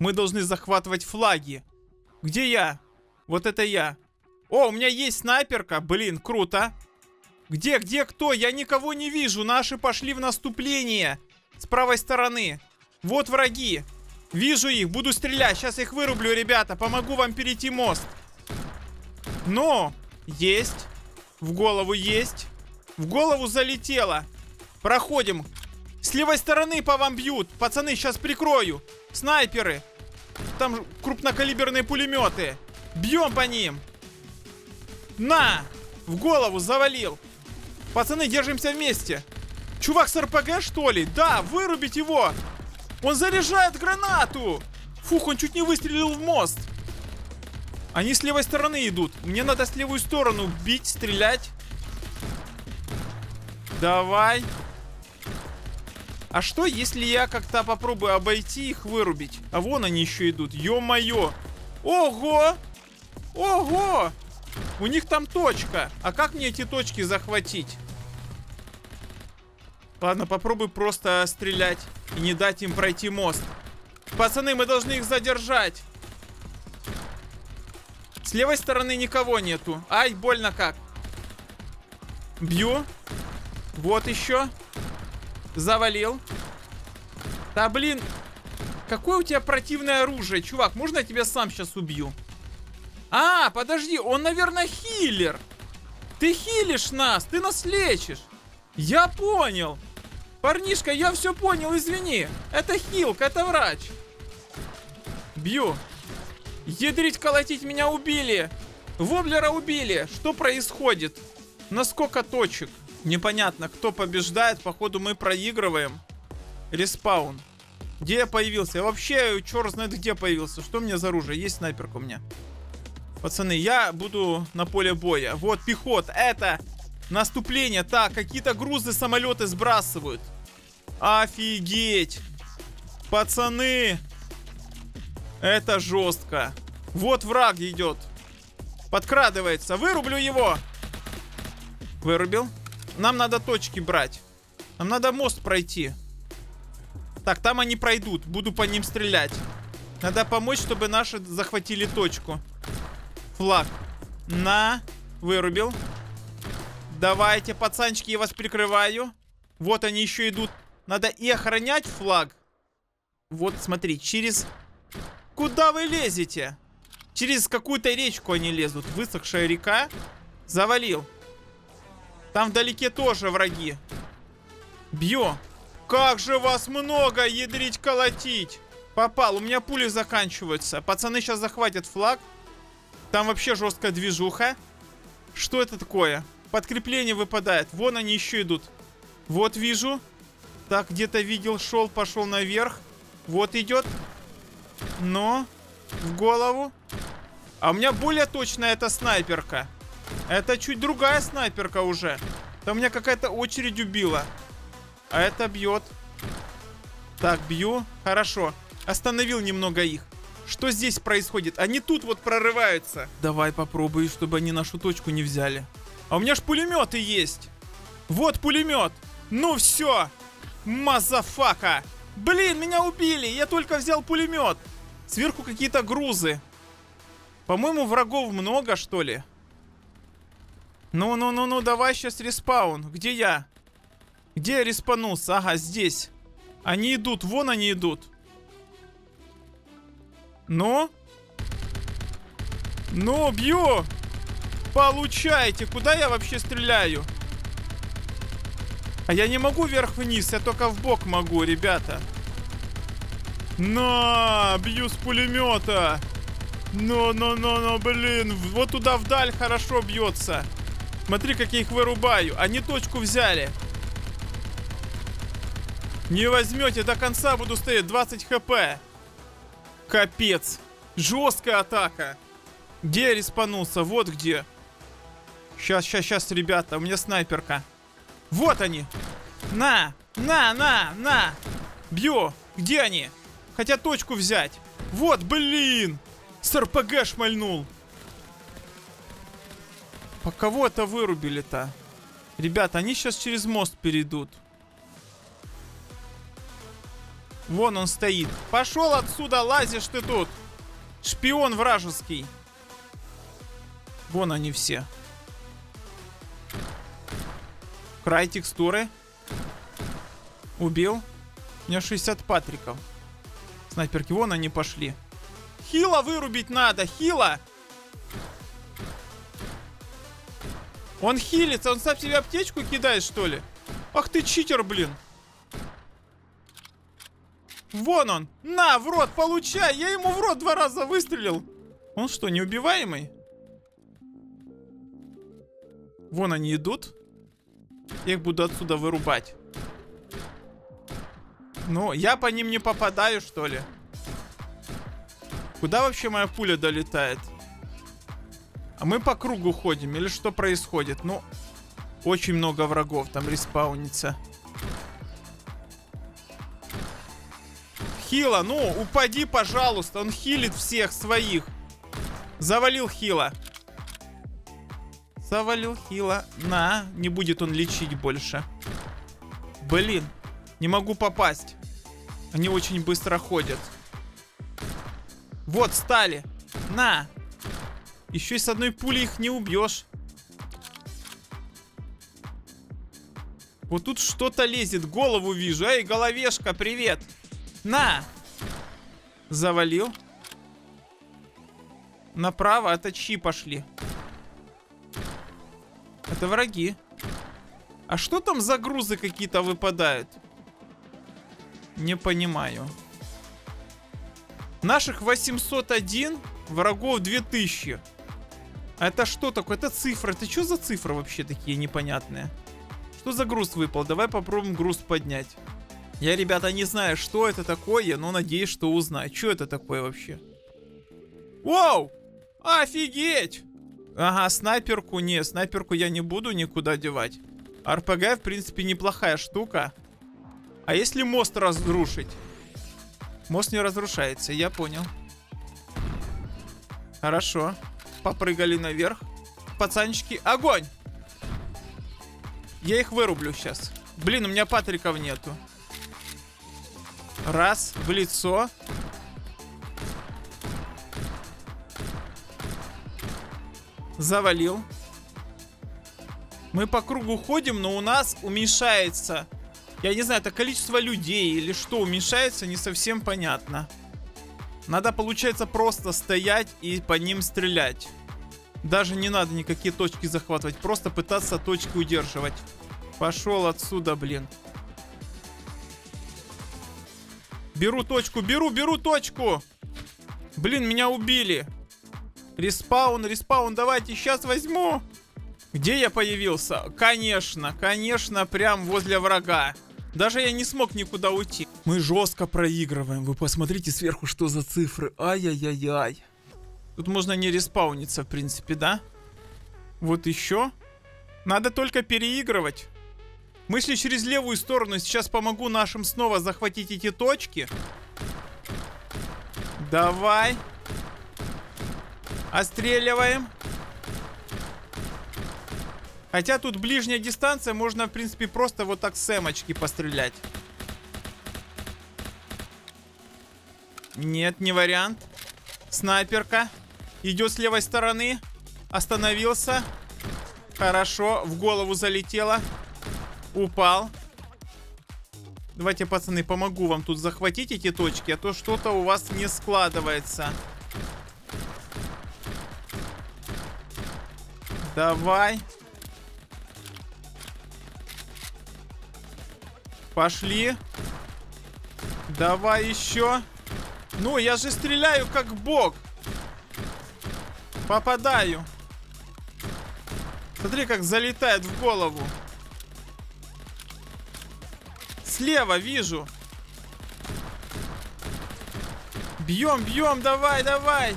Мы должны захватывать флаги. Где я? Вот это я. О, у меня есть снайперка. Блин, круто. Где, кто? Я никого не вижу. Наши пошли в наступление. С правой стороны. Вот враги. Вижу их, буду стрелять. Сейчас их вырублю, ребята. Помогу вам перейти мост. Но, есть. В голову есть. В голову залетело. Проходим. С левой стороны по вам бьют. Пацаны, сейчас прикрою. Снайперы. Там крупнокалиберные пулеметы. Бьем по ним. На! В голову завалил. Пацаны, держимся вместе. Чувак с РПГ, что ли? Да, вырубить его. Он заряжает гранату. Фух, он чуть не выстрелил в мост. Они с левой стороны идут. Мне надо с левую сторону бить, стрелять. Давай. А что, если я как-то попробую обойти их, вырубить? А вон они еще идут. Ё-моё. Ого! Ого! У них там точка. А как мне эти точки захватить? Ладно, попробуй просто стрелять и не дать им пройти мост. Пацаны, мы должны их задержать. С левой стороны никого нету. Ай, больно как. Бью. Вот еще. Завалил. Да блин. Какое у тебя противное оружие, чувак. Можно я тебя сам сейчас убью? А, подожди, он, наверное, хилер. Ты хилишь нас, ты нас лечишь. Я понял. Парнишка, я все понял, извини. Это хилка, это врач. Бью. Ядрить, колотить, меня убили. Воблера убили. Что происходит? На сколько точек? Непонятно, кто побеждает. Походу мы проигрываем. Респаун. Где я появился? Я вообще черт знает где появился. Что у меня за оружие? Есть снайперка у меня. Пацаны, я буду на поле боя. Вот пехота. Это наступление. Так, какие-то грузы самолеты сбрасывают. Офигеть. Пацаны. Это жестко. Вот враг идет. Подкрадывается. Вырублю его. Вырубил. Нам надо точки брать. Нам надо мост пройти. Так, там они пройдут. Буду по ним стрелять. Надо помочь, чтобы наши захватили точку. Флаг. На. Вырубил. Давайте, пацанчики, я вас прикрываю. Вот они еще идут. Надо и охранять флаг. Вот, смотри, через... Куда вы лезете? Через какую-то речку они лезут. Высохшая река. Завалил. Там вдалеке тоже враги. Бью. Как же вас много, ядрить, колотить. Попал, у меня пули заканчиваются. Пацаны сейчас захватят флаг. Там вообще жесткая движуха. Что это такое? Подкрепление выпадает. Вон они еще идут. Вот вижу. Так, где-то видел, шел, пошел наверх. Вот идет. Но в голову. А у меня более точная эта снайперка. Это чуть другая снайперка уже. Там меня какая-то очередь убила. А это бьет. Так, бью. Хорошо. Остановил немного их. Что здесь происходит? Они тут вот прорываются. Давай попробуй, чтобы они нашу точку не взяли. А у меня ж пулеметы есть. Вот пулемет. Ну все. Мазафака. Блин, меня убили. Я только взял пулемет. Сверху какие-то грузы. По-моему, врагов много, что ли? Ну, давай сейчас респаун. Где я? Где я респанулся? Ага, здесь. Они идут, вон они идут. Ну? Ну, бью! Получайте! Куда я вообще стреляю? А я не могу вверх-вниз, я только в бок могу, ребята. На, бью с пулемета. Но, блин. Вот туда вдаль хорошо бьется. Смотри, как я их вырубаю. Они точку взяли. Не возьмете, до конца буду стоять. 20 хп. Капец. Жесткая атака. Где я респанулся? Вот где. Сейчас, ребята. У меня снайперка. Вот они. На. Бью. Где они? Хотят точку взять. Вот, блин. С РПГ шмальнул. По кого это вырубили-то? Ребята, они сейчас через мост перейдут. Вон он стоит. Пошел отсюда, лазишь ты тут. Шпион вражеский. Вон они все. Край текстуры. Убил. У меня 60 патриков. Снайперки, вон они пошли. Хила вырубить надо, хила. Он хилится, он сам себе аптечку кидает, что ли? Ах ты читер, блин. Вон он. На, в рот, получай. Я ему в рот 2 раза выстрелил. Он что, неубиваемый? Вон они идут. Я их буду отсюда вырубать. Ну, я по ним не попадаю, что ли? Куда вообще моя пуля долетает? А мы по кругу ходим, или что происходит? Ну, очень много врагов там респаунится. Хила, ну, упади, пожалуйста. Он хилит всех своих. Завалил хила. Завалил хила. На, не будет он лечить больше. Блин, не могу попасть. Они очень быстро ходят. Вот, стали. На. Еще и с одной пули их не убьешь. Вот тут что-то лезет. Голову вижу. Эй, головешка, привет. На. Завалил. Направо, это чьи пошли? Это враги. А что там за грузы какие-то выпадают? Не понимаю. Наших 801, врагов 2000. А это что такое? Это цифры. Это что за цифры вообще такие непонятные? Что за груз выпал? Давай попробуем груз поднять. Я, ребята, не знаю, что это такое, но надеюсь, что узнаю. Что это такое вообще? Вау! Офигеть! Ага, снайперку. Не, снайперку я не буду никуда девать. РПГ, в принципе, неплохая штука. А если мост разрушить? Мост не разрушается, я понял. Хорошо. Попрыгали наверх. Пацанчики, огонь! Я их вырублю сейчас. Блин, у меня патриков нету. Раз, в лицо. Завалил. Мы по кругу ходим, но у нас уменьшается. Я не знаю, это количество людей или что уменьшается, не совсем понятно. Надо, получается, просто стоять и по ним стрелять. Даже не надо никакие точки захватывать. Просто пытаться точки удерживать. Пошел отсюда, блин. Беру точку, беру точку. Блин, меня убили. Респаун, респаун, давайте, сейчас возьму. Где я появился? Конечно, прям возле врага. Даже я не смог никуда уйти. Мы жестко проигрываем. Вы посмотрите сверху, что за цифры. Ай-яй-яй-яй. Тут можно не респауниться, в принципе, да? Вот еще. Надо только переигрывать. Мы шли через левую сторону. Сейчас помогу нашим снова захватить эти точки. Давай. Отстреливаем. Хотя тут ближняя дистанция, можно, в принципе, просто вот так с эмочки пострелять. Нет, не вариант. Снайперка. Идет с левой стороны. Остановился. Хорошо, в голову залетело. Упал. Давайте, пацаны, помогу вам тут захватить эти точки, а то что-то у вас не складывается. Давай. Пошли. Давай еще. Ну, я же стреляю как бог. Попадаю. Смотри, как залетает в голову. Слева вижу. Бьем, бьем, давай, давай.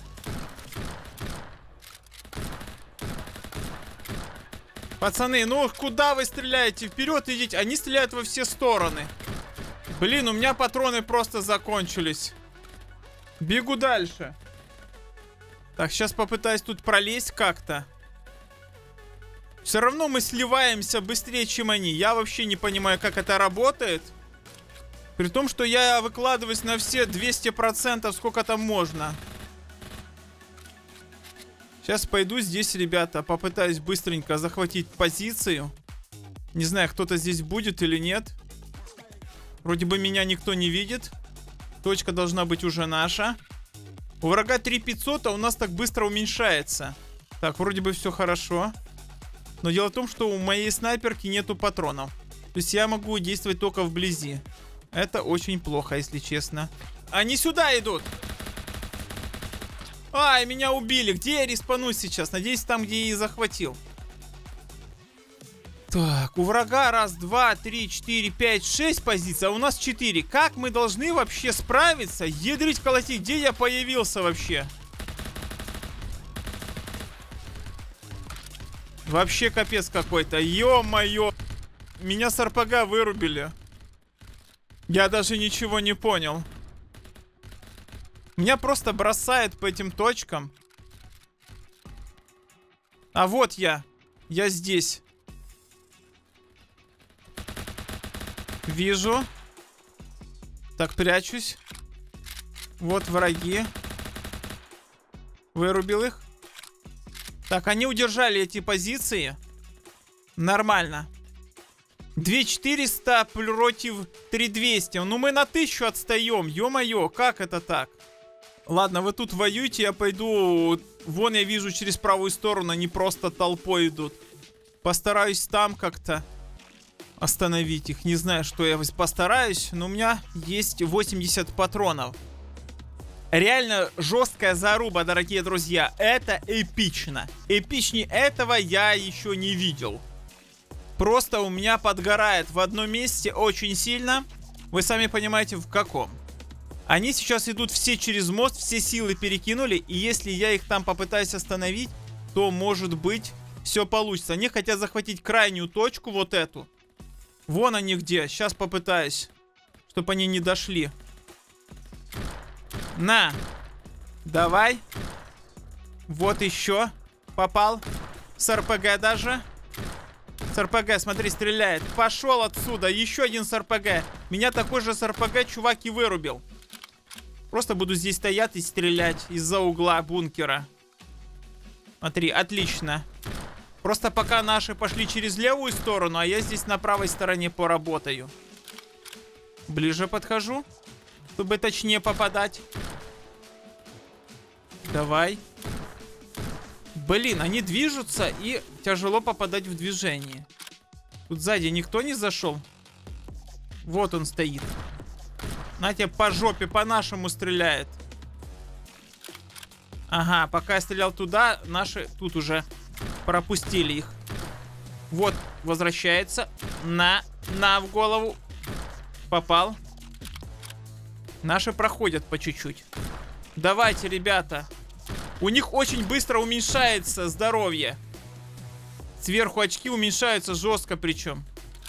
Пацаны, ну куда вы стреляете? Вперед идите. Они стреляют во все стороны. Блин, у меня патроны просто закончились. Бегу дальше. Так, сейчас попытаюсь тут пролезть как-то. Все равно мы сливаемся быстрее, чем они. Я вообще не понимаю, как это работает. При том, что я выкладываюсь на все 200%, сколько там можно. Сейчас пойду здесь, ребята, попытаюсь быстренько захватить позицию. Не знаю, кто-то здесь будет или нет. Вроде бы меня никто не видит. Точка должна быть уже наша. У врага 3500, а у нас так быстро уменьшается. Так, вроде бы все хорошо. Но дело в том, что у моей снайперки нету патронов. То есть я могу действовать только вблизи. Это очень плохо, если честно. Они сюда идут! Ай, меня убили. Где я респанусь сейчас? Надеюсь, там, где я и захватил. Так, у врага 1, 2, 3, 4, 5, 6 позиций, а у нас 4. Как мы должны вообще справиться? Ядрить колотить, где я появился вообще? Вообще капец какой-то. Ё-моё. Меня с РПГ вырубили. Я даже ничего не понял. Меня просто бросает по этим точкам. А вот я. Я здесь. Вижу. Так, прячусь. Вот враги. Вырубил их. Так, они удержали эти позиции. Нормально. 2400 против 3200. Ну мы на 1000 отстаем. Ё-моё, как это так? Ладно, вы тут воюйте, я пойду. Вон я вижу через правую сторону, они просто толпой идут. Постараюсь там как-то остановить их. Не знаю, что я постараюсь, но у меня есть 80 патронов. Реально жесткая заруба, дорогие друзья. Это эпично. Эпичнее этого я еще не видел. Просто у меня подгорает в одном месте очень сильно. Вы сами понимаете, в каком. Они сейчас идут все через мост, все силы перекинули. И если я их там попытаюсь остановить, то, может быть, все получится. Они хотят захватить крайнюю точку, вот эту. Вон они где. Сейчас попытаюсь, чтобы они не дошли. На. Давай. Вот еще. Попал. С РПГ даже. С РПГ, смотри, стреляет. Пошел отсюда. Еще один с РПГ. Меня такой же с РПГ чувак и вырубил. Просто буду здесь стоять и стрелять из-за угла бункера. Смотри, отлично. Просто пока наши пошли через левую сторону, а я здесь на правой стороне поработаю. Ближе подхожу, чтобы точнее попадать. Давай. Блин, они движутся и тяжело попадать в движение. Тут сзади никто не зашел. Вот он стоит. На тебе по жопе, по-нашему стреляет. Ага, пока я стрелял туда, наши тут уже пропустили их. Вот, возвращается. На в голову. Попал. Наши проходят по чуть-чуть. Давайте, ребята. У них очень быстро уменьшается здоровье. Сверху очки уменьшаются жестко причем.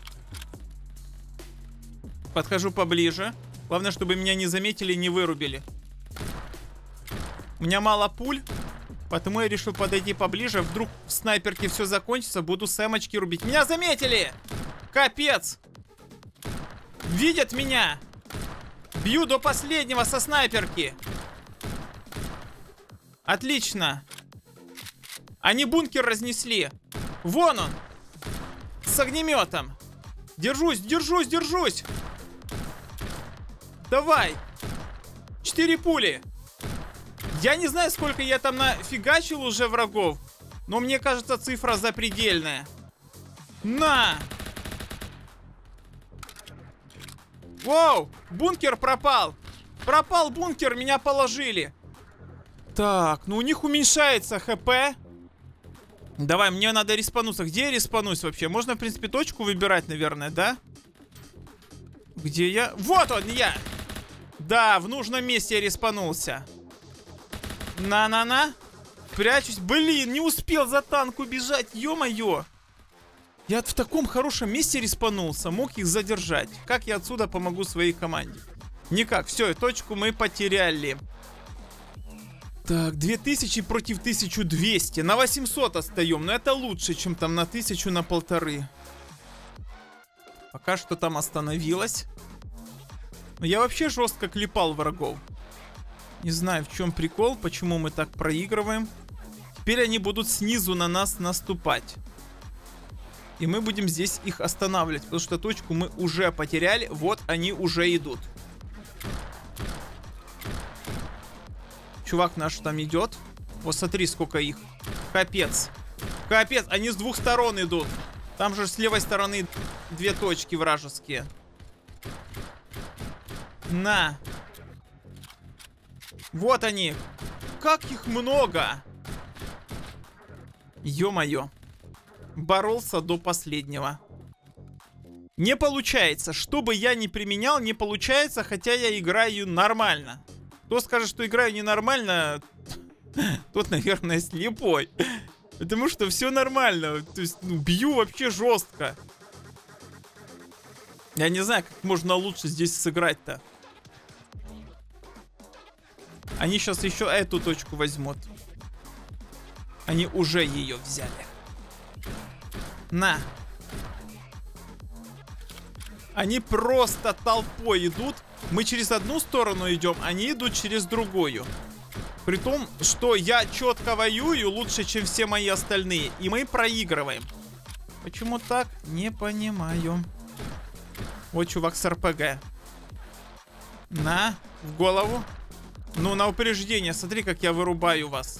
Подхожу поближе. Главное, чтобы меня не заметили и не вырубили. У меня мало пуль, поэтому я решил подойти поближе. Вдруг в снайперке все закончится, буду с эмочки рубить. Меня заметили! Капец! Видят меня! Бью до последнего со снайперки. Отлично. Они бункер разнесли. Вон он. С огнеметом. Держусь, держусь, держусь. Давай. 4 пули. Я не знаю, сколько я там нафигачил уже врагов, но мне кажется, цифра запредельная. На. Воу, бункер пропал. Пропал бункер, меня положили. Так, ну у них уменьшается ХП. Давай, мне надо респануться. Где я респанусь вообще? Можно, в принципе, точку выбирать, наверное, да? Где я? Вот он, я! Да, в нужном месте я респанулся. На-на-на. Прячусь. Блин, не успел за танк убежать. Ё-моё. Я в таком хорошем месте респанулся. Мог их задержать. Как я отсюда помогу своей команде? Никак. Все, точку мы потеряли. Так, 2000 против 1200. На 800 остаем. Но это лучше, чем там на 1000, на 1500. Пока что там остановилось. Но я вообще жестко клепал врагов. Не знаю, в чем прикол, почему мы так проигрываем. Теперь они будут снизу на нас наступать. И мы будем здесь их останавливать, потому что точку мы уже потеряли. Вот они уже идут. Чувак наш там идет. Вот смотри, сколько их. Капец. Капец, они с двух сторон идут. Там же с левой стороны две точки вражеские. На. Вот они. Как их много. Ё-моё. Боролся до последнего. Не получается. Что бы я ни применял, не получается, хотя я играю нормально. Кто скажет, что играю ненормально, тот, наверное, слепой. Потому что все нормально. То есть, ну, бью вообще жестко. Я не знаю, как можно лучше здесь сыграть-то. Они сейчас еще эту точку возьмут. Они уже ее взяли. На. Они просто толпой идут. Мы через одну сторону идем, они идут через другую. При том, что я четко воюю лучше, чем все мои остальные. И мы проигрываем. Почему так? Не понимаю. Вот чувак с РПГ. На, в голову. Ну, на упреждение. Смотри, как я вырубаю вас.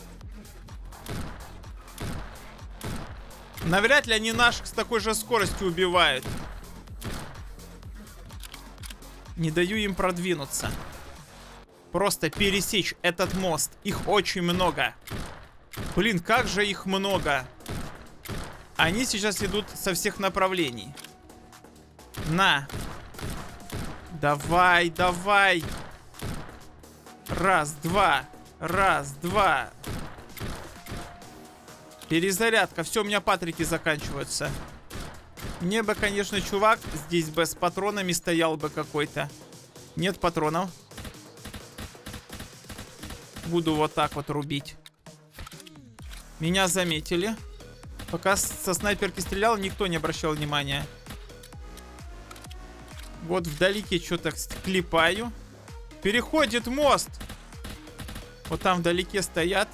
Навряд ли они наших с такой же скоростью убивают. Не даю им продвинуться. Просто пересечь этот мост. Их очень много. Блин, как же их много. Они сейчас идут со всех направлений. На. Давай, давай. Раз, два. Раз, два. Перезарядка. Все, у меня патрики заканчиваются. Мне бы, конечно, чувак здесь бы с патронами стоял бы какой-то. Нет патронов. Буду вот так вот рубить. Меня заметили. Пока со снайперки стрелял, никто не обращал внимания. Вот вдалеке что-то клепаю. Переходит мост. Вот там вдалеке стоят.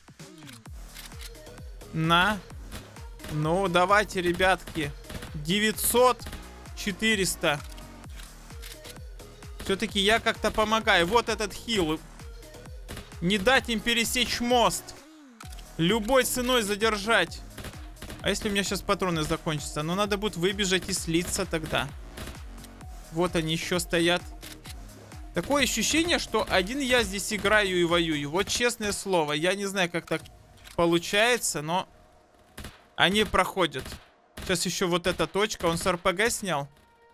На. Ну, давайте, ребятки. 900, 400. Все-таки я как-то помогаю. Вот этот хил. Не дать им пересечь мост. Любой ценой задержать. А если у меня сейчас патроны закончатся? Ну, надо будет выбежать и слиться тогда. Вот они еще стоят. Такое ощущение, что один я здесь играю и воюю. Вот честное слово. Я не знаю, как так получается, но они проходят. Сейчас еще вот эта точка. Он с РПГ снял.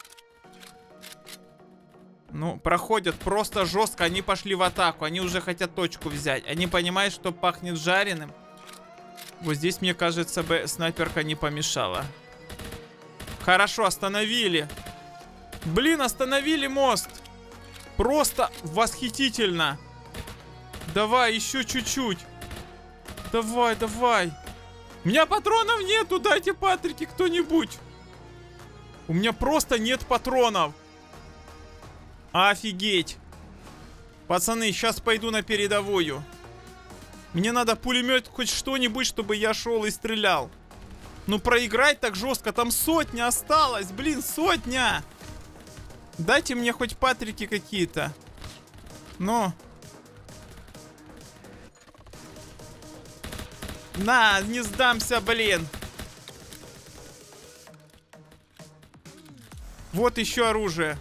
Ну, проходят просто жестко. Они пошли в атаку. Они уже хотят точку взять. Они понимают, что пахнет жареным. Вот здесь, мне кажется, бы снайперка не помешала. Хорошо, остановили. Блин, остановили мост. Просто восхитительно. Давай, еще чуть-чуть. Давай, давай. У меня патронов нету. Дайте патрики кто-нибудь. У меня просто нет патронов. Офигеть. Пацаны, сейчас пойду на передовую. Мне надо пулемет, хоть что-нибудь, чтобы я шел и стрелял. Ну проиграть так жестко. Там сотня осталась. Блин, сотня. Дайте мне хоть патрики какие-то. Ну. На, не сдамся, блин. Вот еще оружие.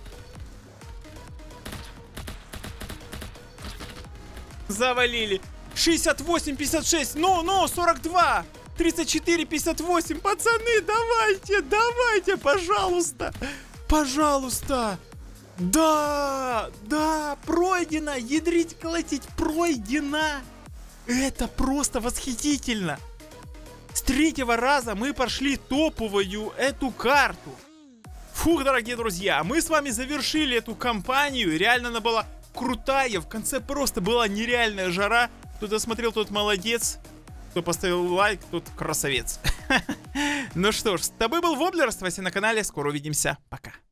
Завалили. 68, 56. Ну, 42. 34, 58. Пацаны, давайте, давайте, пожалуйста. Пожалуйста. Да, пройдено. Ядрить, колотить, пройдено. Это просто восхитительно. С третьего раза мы прошли топовую эту карту. Фух, дорогие друзья, мы с вами завершили эту кампанию. Реально она была крутая. В конце просто была нереальная жара. Кто досмотрел, тот молодец. Кто поставил лайк, тот красавец. Ну что ж, с тобой был Воблер, оставайся на канале. Скоро увидимся. Пока.